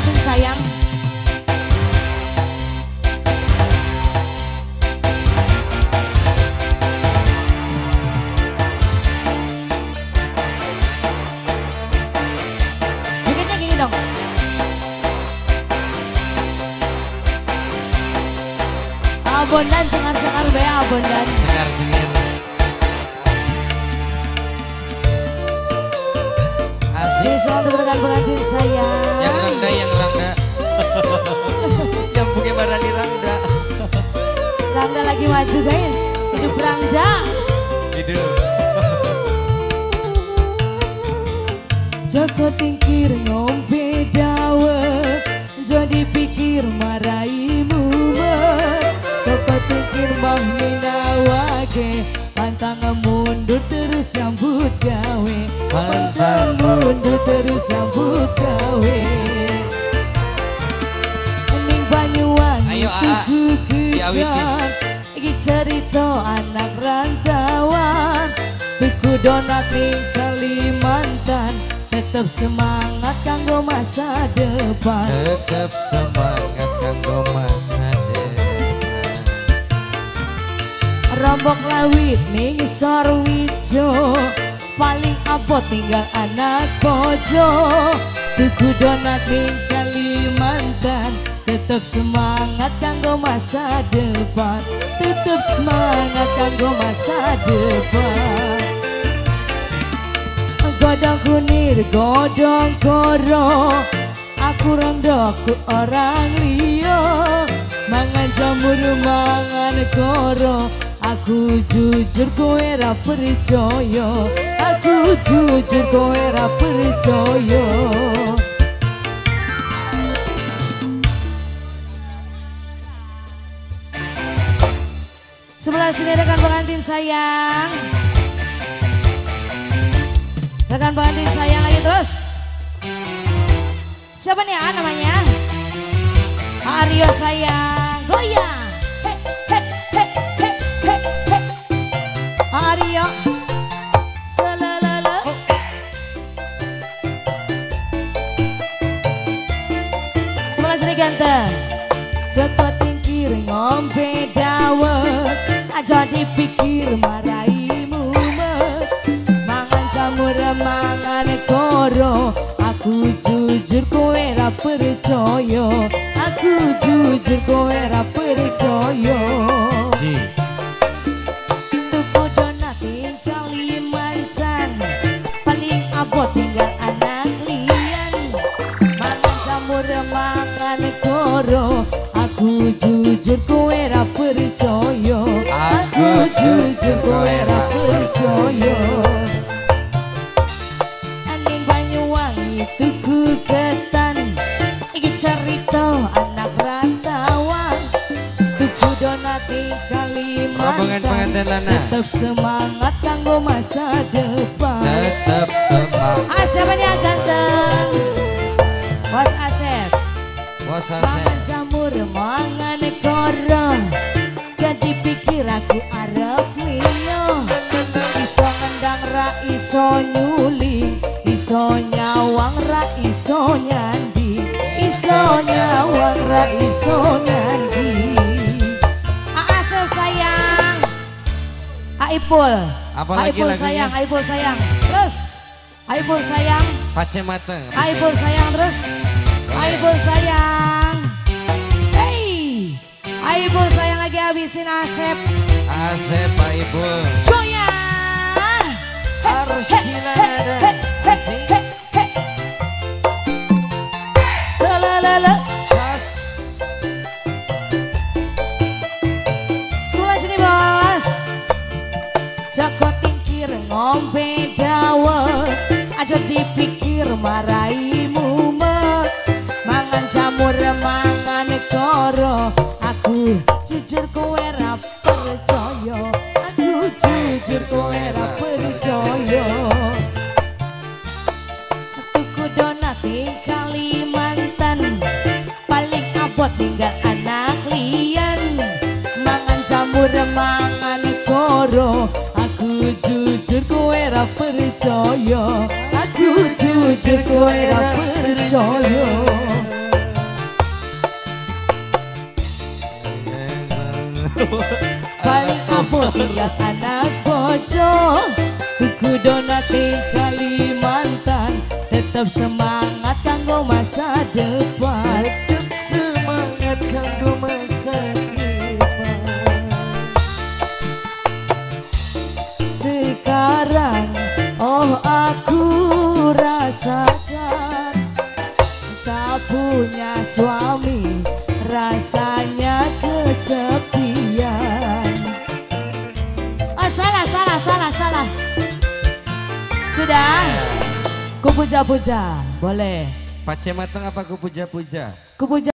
pengantin sayang. Jogetnya gini dong. Abondan cengar-cengar be abondan. Cengar-cengir. Asik. Selamat untuk pengantin sayang. Yang rangda, yang rangda. Yang bukan barani rangda. Rangda lagi maju guys. Hidup Rangda. Hidup. Joko tingkir ngombe dawet, jadi pikir maraimu ber. Joko tingkir mau minawake, pantang mundur terus sambut gawe. Pantang mundur terus sambut gawe. Ning Banyuwangi Ayo, Aa. tuku Diawitin. gedang, iki cerita anak rantauan. Tuku donat ning Kalimantan, tetap semangat kanggo masa depan. Tetap semangat kanggo masa depan. Rombok lawit ning Sorwijo, paling abot tinggal anak bojo. Tuku donat ning Kalimantan, tetap semangat kanggo masa depan. Tetap semangat kanggo masa depan. Godong kunir, godong koro, aku rendokku orang liya. Mangan jamur, mangan koro, aku jujur kowe ra percaya. Aku jujur kowe ra percaya. Sebelah sini rekan pengantin sayang. Rekan pengantin sayang lagi terus. Siapa nih namanya? Aryo sayang, goyang. He, he, he, he, he, he. Aryo, selalala. Sebelah sini ganteng. Joko tingkir ngombe dawet, aja dipikir maraimu met. Mangan jamur mangan koro, aku jujur kowe ra percaya. Aku jujur kowe ra percaya. Tuku donat ing Kalimantan, paling abot tinggal anak liyan. Mangan jamur mangan koro, aku jujur kowe ra percaya. Aku jujur kowe ra percaya. Aning Banyuwangi tuku ketan, iki cerita anak rantauan. Tuku donat di Rombongan Kalimantan, pengantin Lana. tetap semangat kanggo masa depan. Tetap semangat. Siapa nih yang ganteng? Bos Asep. Bos Mangan Asep. jamur, mangan koro, jadi pikir aku arep liya. Iso ngendang ra iso nyuling, iso nyawang ra iso nyandi, iso nyawang ra iso nyandi. Asep sayang, Aipul, Apalagi Aipul lagunya? sayang, Aipul sayang, terus Aipul sayang. Pace mateng. Aibul sayang terus. Aibul sayang. Hey. Aibul sayang lagi habisin Asep. Asep Pak Ibu. Goyang. Arsila ada. Selalala. Pas. Sebelah sini bos. Joko tingkir ngombe dawet, aja dipikir maraimu met. Mangan jamur mangan koro, aku jujur kowe ra percaya. Aku jujur kowe ra percaya. Tuku donat ing Kalimantan, paling abot tinggal anak liyan. Mangan jamur mangan koro, aku jujur kowe ra percaya. Aku jujur kowe ra percaya. Iya anak bojo tuku donati Kalimantan, tetap semangat kanggo masa depan. Tetap semangat kanggo masa depan. Sekarang oh aku rasakan tak punya suami, rasanya kesepian. Ah, salah. Sudah, ku puja-puja, boleh. Pace mateng apa ku puja-puja? Ku puja.